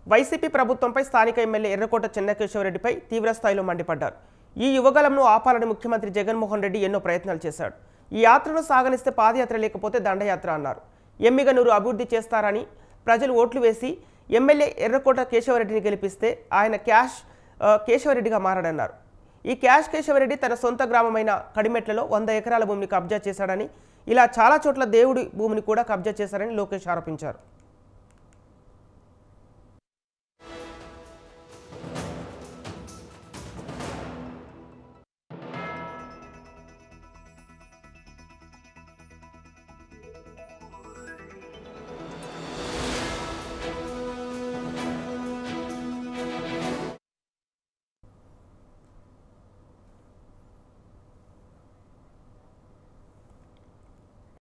YCP ప్రభుత్వంపై స్థానిక MLA ఎర్రకోట చెన్నకేశవరెడ్డిపై తీవ్రస్థాయిలో మండిపడ్డారు. ఈ యువగలంను ఆపాలని ముఖ్యమంత్రి జగన్మోహన్ రెడ్డి ఎన్నో ప్రయత్నాలు చేశాడు. ఈ యాత్రను సాగనిస్తే పాదయాత్ర లేకపోతే దండయాత్ర అన్నారు. ఎమ్మిగనూరు అభివృద్ధి చేస్తారని ప్రజలు ఓట్లు వేసి ఎమ్మెల్యే ఎర్రకోట కేశవరెడ్డిని గెలిపిస్తే ఆయన కేశవరెడ్డిగా మారాడన్నారు. ఈ కేశవరెడ్డి తన సొంత గ్రామమైన కడిమెట్లలో 100 ఎకరాల భూమిని కబ్జా చేశాడని, ఇలా చాలా చోట్ల దేవుడి భూమిని కూడా కబ్జా చేశారని లోకేష్ ఆరోపించారు.